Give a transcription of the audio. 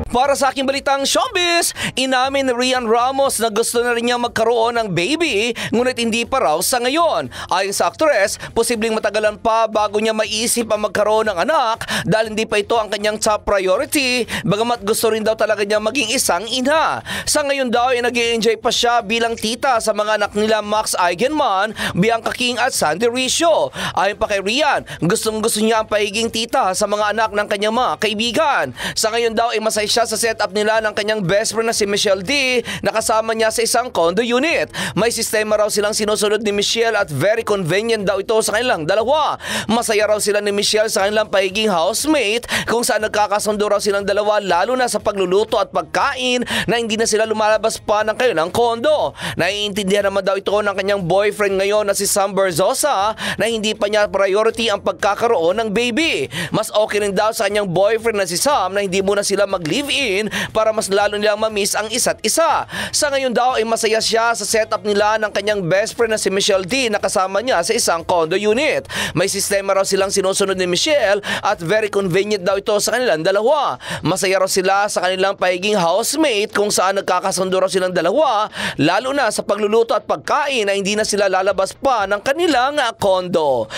Para sa aking balitang showbiz, inamin ni Rian Ramos na gusto na rin niya magkaroon ng baby, ngunit hindi pa raw sa ngayon. Ayon sa aktres, posibleng matagalan pa bago niya maisip ang magkaroon ng anak dahil hindi pa ito ang kanyang top priority, bagamat gusto rin daw talaga niya maging isang ina. Sa ngayon daw ay nag-i-enjoy pa siya bilang tita sa mga anak nila Max Eigenman, Bianca King at Sandy Ricio. Ayon pa kay Rian, gustong-gusto niya ang pagiging tita sa mga anak ng kanyang mga kaibigan. Sa ngayon daw ay masaya siya sa setup nila ng kanyang best friend na si Michelle D na kasama niya sa isang condo unit. May sistema raw silang sinusunod ni Michelle at very convenient daw ito sa kanilang dalawa. Masaya raw sila ni Michelle sa kanilang pagiging housemate kung saan nagkakasundo raw silang dalawa lalo na sa pagluluto at pagkain na hindi na sila lumalabas pa ng kayo ng condo. Naiintindihan naman daw ito ng kanyang boyfriend ngayon na si Sam Berzosa na hindi pa niya priority ang pagkakaroon ng baby. Mas okay rin daw sa kanyang boyfriend na si Sam na hindi muna sila mag-live-in para mas lalo nilang mamiss ang isa't isa. Sa ngayon daw ay masaya siya sa setup nila ng kanyang best friend na si Michelle D na kasama niya sa isang condo unit. May sistema raw silang sinusunod ni Michelle at very convenient daw ito sa kanilang dalawa. Masaya raw sila sa kanilang pagiging housemate kung saan nagkakasundo raw silang dalawa lalo na sa pagluluto at pagkain na hindi na sila lalabas pa ng kanilang condo.